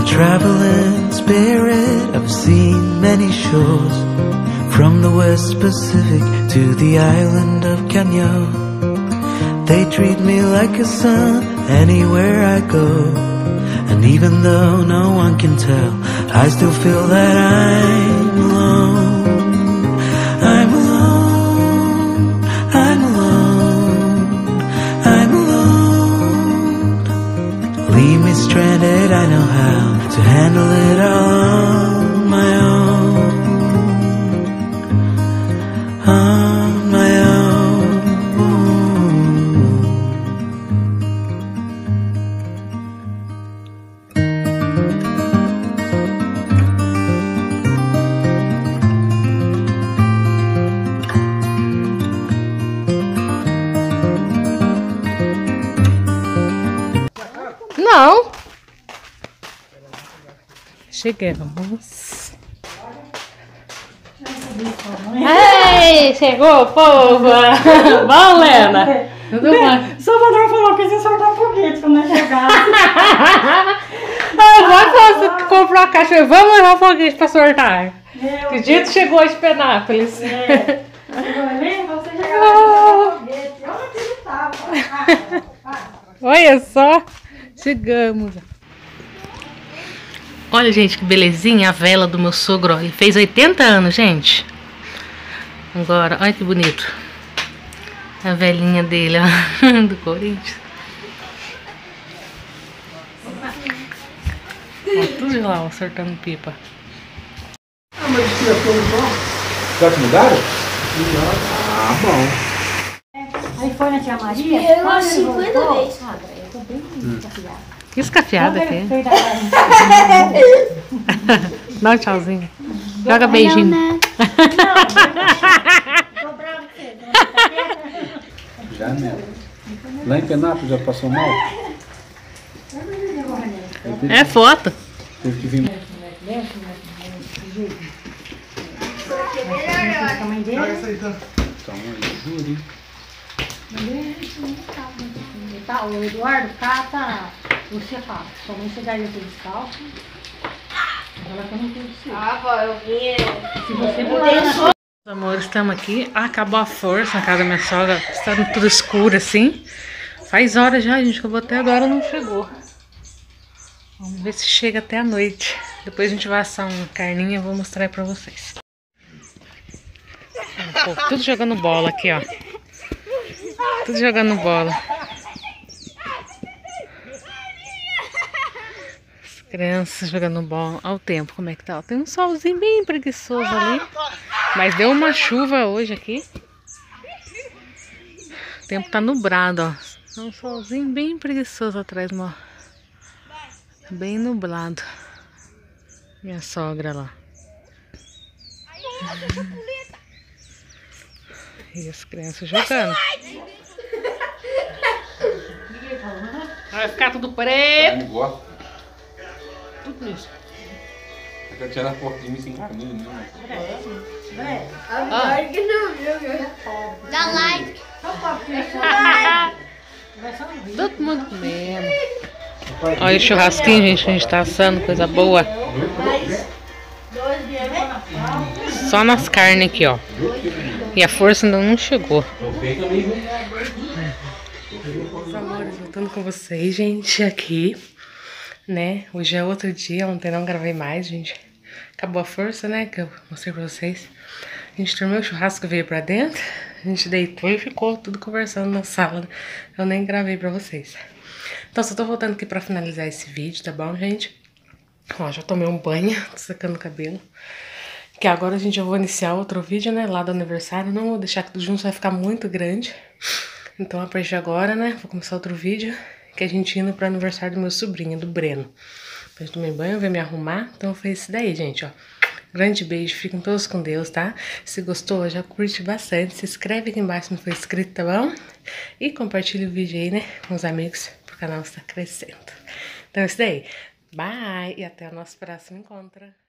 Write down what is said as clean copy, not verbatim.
traveling spirit, I've seen many shores, from the West Pacific to the island of Kenya. They treat me like a son anywhere I go, and even though no one can tell, I still feel that I'm alone. I'm alone, I'm alone, I'm alone. Leave me stranded, I know how to handle it all on my own. On my own. Não. Chegamos. Ei, chegou, povo. Vamos, Lena. Tudo bom? Salvador falou que ia soltar um foguete quando nós chegar. Você comprou a caixa. Vamos levar o foguete pra sortar. Que dia tu chegou de Penápolis? Chegou ali, você chegou no foguete. Onde ele estava? Olha só. Chegamos. Olha, gente, que belezinha a vela do meu sogro. Ele fez 80 anos, gente. Agora, olha que bonito. A velhinha dele, ó, do Corinthians. Ó, tudo lá, ó, sortando pipa. Já te mudaram? Ah, bom. Aí foi na tia Maria? Eu umas 50 vezes. Eu tô bem descafiada. Que escafiada aqui. Dá um tchauzinho. Joga beijinho. Já, né? Lá em Penápolis já passou mal? É foto. Teve que vir. Tá, o Eduardo cata o cefalo. Sua mãe chegaria com descalço. Ela que eu não consigo. Ah, vó, eu vim. Se você puder. Amor, estamos aqui. Acabou a força na casa da minha sogra. Está tudo escuro assim. Faz horas já, gente, que eu vou até agora não chegou. Vamos ver se chega até a noite. Depois a gente vai assar uma carninha e vou mostrar aí pra vocês. Pô, tudo jogando bola aqui, ó. Tudo jogando bola. As crianças jogando bola. Olha o tempo, como é que tá. Tem um solzinho bem preguiçoso ali. Mas deu uma chuva hoje aqui. O tempo tá nublado, ó. Tem um solzinho bem preguiçoso atrás, ó. Bem nublado. Minha sogra lá. E as crianças jogando. Vai ficar tudo preto. Não gosto. Tudo isso. É que eu tinha na portinha sem caminho, né? Agora que não viu. Dá like. Todo mundo comendo. Olha o churrasquinho, gente, que a gente tá assando, coisa boa. Só nas carnes aqui, ó. E a força ainda não chegou. Meus amores, voltando com vocês, gente, aqui, né? Hoje é outro dia, ontem não gravei mais, gente. Acabou a força, né? Que eu mostrei pra vocês. A gente terminou o churrasco, veio pra dentro. A gente deitou e ficou tudo conversando na sala. Eu nem gravei pra vocês. Então, só tô voltando aqui pra finalizar esse vídeo, tá bom, gente? Ó, já tomei um banho, tô secando o cabelo. Que agora a gente já vou iniciar outro vídeo, né? Lá do aniversário. Não vou deixar tudo junto, vai ficar muito grande. Então, a partir de agora, né? Vou começar outro vídeo. Que a gente indo pro aniversário do meu sobrinho, do Breno. Depois tomei banho, veio me arrumar. Então, foi isso daí, gente, ó. Grande beijo, fiquem todos com Deus, tá? Se gostou, já curte bastante. Se inscreve aqui embaixo se não for inscrito, tá bom? E compartilha o vídeo aí, né? Com os amigos, pro canal estar crescendo. Então, é isso daí. Bye! E até o nosso próximo encontro.